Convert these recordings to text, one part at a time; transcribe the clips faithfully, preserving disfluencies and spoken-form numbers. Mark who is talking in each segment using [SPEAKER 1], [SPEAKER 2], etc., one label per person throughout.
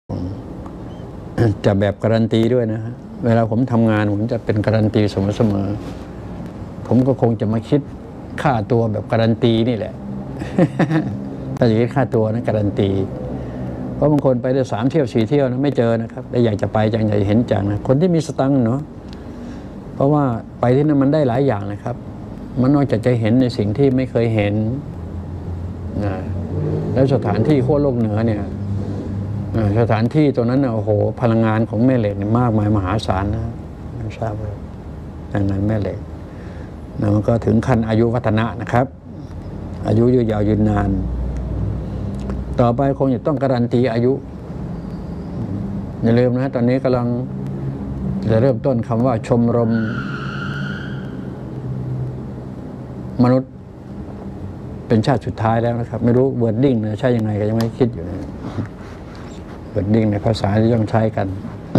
[SPEAKER 1] จะแบบการันตีด้วยนะฮะเวลาผมทำงานผมจะเป็นการันตีเสมอๆผมก็คงจะมาคิดค่าตัวแบบการันตีนี่แหละ ถ้าจะคิดค่าตัวนะการันตีเพราะบางคนไปได้สามเที่ยวสี่เที่ยวนะไม่เจอนะครับแต่อยากจะไปจังอยากจะเห็นจังนะคนที่มีสตังค์เนาะเพราะว่าไปที่นั่นมันได้หลายอย่างนะครับมันนอกจากจะเห็นในสิ่งที่ไม่เคยเห็นนะแล้วสถานที่ขั้วโลกเหนือเนี่ยสถานที่ตรงนั้นนะโอ้โหพลังงานของแม่เหล็กเนี่ยมากมายมหาศาลนะไม่ทราบว่าดังนั้นแม่เหล็กนะมันก็ถึงขั้นอายุวัฒนะนะครับอายุยืนยาวยืนนานต่อไปคงจะต้องการันตีอายุอย่าลืมนะตอนนี้กำลังจะเริ่มต้นคำว่าชมรมมนุษย์เป็นชาติสุดท้ายแล้วนะครับไม่รู้เวิร์ดดิ้งนะใช่ยังไงก็ยังไม่คิดอยู่นะเวิร์ดดิ้งในภาษาที่ต้องใช้กัน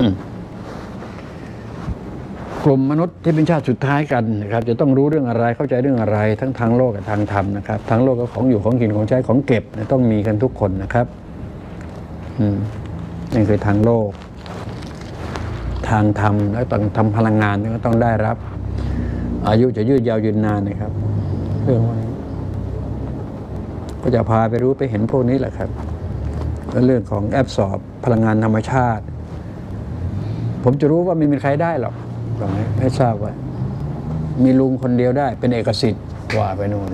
[SPEAKER 1] กลุ่มมนุษย์ที่เป็นชาติสุดท้ายกันนะครับจะต้องรู้เรื่องอะไรเข้าใจเรื่องอะไรทั้งทางโลกกับทางธรรมนะครับทางโลกก็ของอยู่ของกินของใช้ของเก็บต้องมีกันทุกคนนะครับนี่คือทางโลกทางธรรมแล้วต้องทำพลังงานก็ต้องได้รับอายุจะยืดยาวยืนนานนะครับเรื่องว่าก็จะพาไปรู้ไปเห็นพวกนี้แหละครับเรื่องของแอบสอบพลังงานธรรมชาติผมจะรู้ว่าไม่มีใครได้หรอกหรอกไหมไม่ทราบว่ามีลุงคนเดียวได้เป็นเอกสิทธิ์ว่าไปโน่น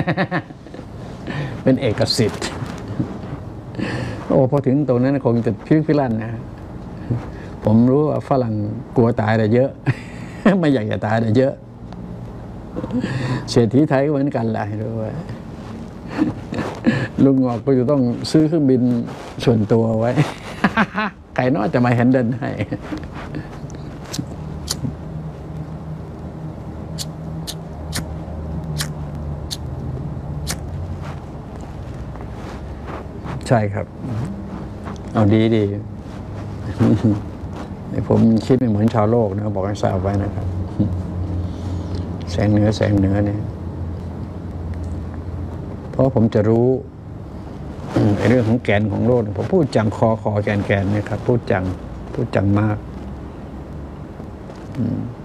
[SPEAKER 1] เป็นเอกสิทธิ์โอ้พอถึงตรงนั้นคงจะพิพิลั่นนะผมรู้ว่าฝรั่งกลัวตายแต่เยอะ ไม่อยากจะตายแต่เยอะเศรษฐีไทยก็เหมือนกันแหละด้วยลุงงอกก็จะต้องซื้อเครื่องบินส่วนตัวไว้ ไก่น้อยจะมาแฮนเดิลให้ใช่ครับเอาดีดี ผมคิดไม่เหมือนชาวโลกนะบอกให้ทราบไว้นะครับแสงเหนือแสงเหนือเนี่ยเพราะผมจะรู้ไอ้เรื่องของแกนของโลกผมพูดจังคอคอแกนแกนเนี่ยครับพูดจังพูดจังมาก